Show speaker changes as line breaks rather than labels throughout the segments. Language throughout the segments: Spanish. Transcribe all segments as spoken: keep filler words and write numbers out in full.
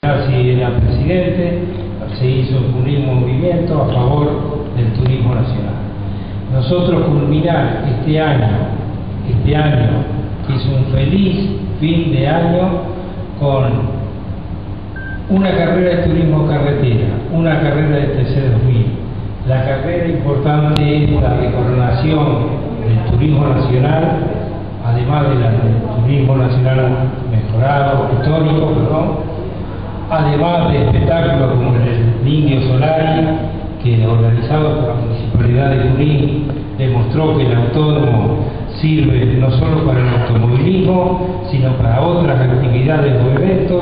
Si era presidente, se hizo un movimiento a favor del turismo nacional. Nosotros culminar este año, este año, que es un feliz fin de año, con una carrera de turismo carretera, una carrera de T C dos mil, la carrera importante es la recoronación del turismo nacional, además del turismo nacional mejorado, histórico, perdón, además de espectáculos como el Indio Solari, que organizado por la Municipalidad de Junín demostró que el autódromo sirve no solo para el automovilismo, sino para otras actividades o eventos,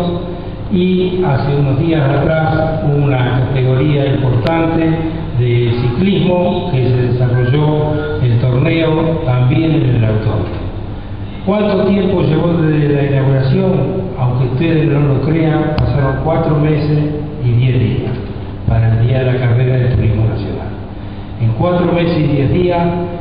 y hace unos días atrás una categoría importante de ciclismo que se desarrolló el torneo también en el autódromo. ¿Cuánto tiempo llevó desde la inauguración? Aunque ustedes no lo crean, pasaron cuatro meses y diez días para el día de la carrera de turismo nacional. En cuatro meses y diez días,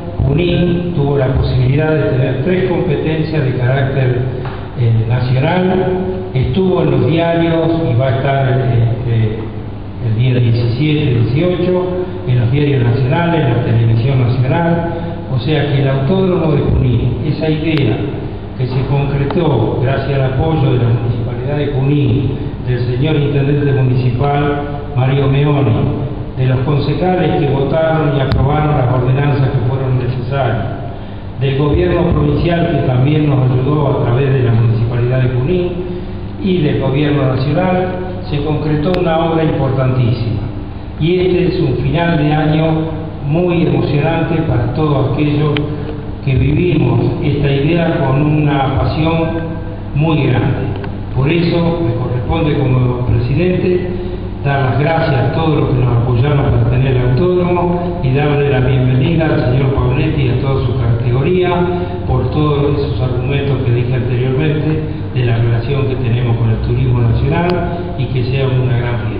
Junín tuvo la posibilidad de tener tres competencias de carácter eh, nacional, estuvo en los diarios y va a estar eh, el día diecisiete y dieciocho en los diarios nacionales, en la televisión nacional. O sea que el autódromo de Junín, esa idea que se concretó gracias al apoyo de la Municipalidad de Junín, del señor Intendente Municipal Mario Meoni, de los concejales que votaron y aprobaron las ordenanzas que fueron necesarias, del gobierno provincial que también nos ayudó a través de la Municipalidad de Junín y del gobierno nacional, se concretó una obra importantísima. Y este es un final de año muy emocionante para todos aquellos que vivimos esta idea con una pasión muy grande. Por eso me corresponde como presidente dar las gracias a todos los que nos apoyaron para tener el autódromo y darle la bienvenida al señor Pauletti y a toda su categoría por todos esos argumentos que dije anteriormente de la relación que tenemos con el turismo nacional, y que sea una gran fiesta.